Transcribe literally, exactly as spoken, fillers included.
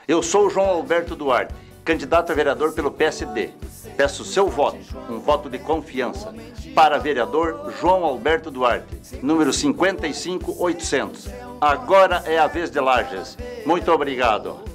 Eu sou o João Alberto Duarte, candidato a vereador pelo P S D. Peço seu voto, um voto de confiança, para vereador João Alberto Duarte, número cinquenta e cinco mil oitocentos. Agora é a vez de Lages. Muito obrigado.